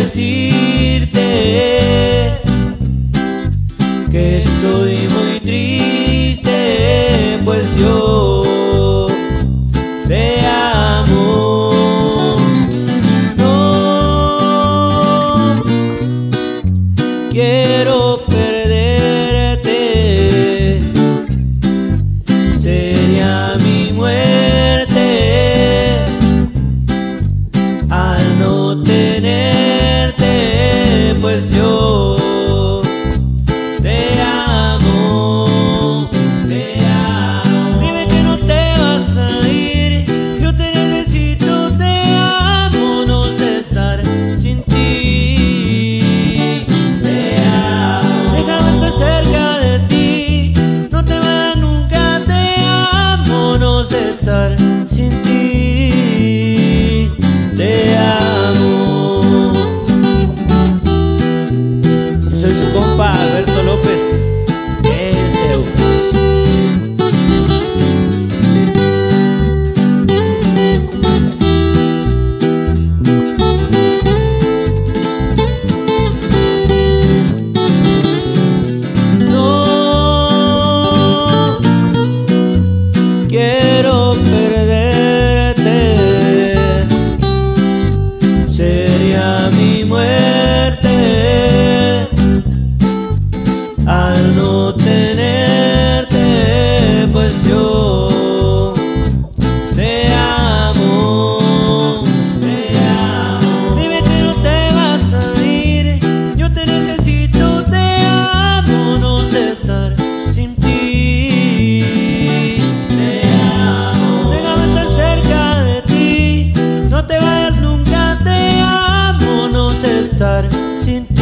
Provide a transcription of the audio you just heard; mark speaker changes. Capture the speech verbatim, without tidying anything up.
Speaker 1: decirte que estoy muy triste, pues yo te amo. No quiero perderte, sería mi muerte al no tenerte, pues yo te amo, te amo. Dime que no te vas a ir, yo te necesito, te amo, no sé estar sin ti. Te amo. Déjame estar cerca de ti, no te vayas nunca, te amo, no sé estar sin ti. Te amo. Yo soy su compa Alberto López, el Seu. No quiero perderte, sería mi muerte al no tenerte, pues yo te amo, te amo. Dime que no te vas a ir, yo te necesito, te amo, no sé estar sin ti. Te amo. Déjame estar cerca de ti, no te vayas nunca, te amo, no sé estar sin ti.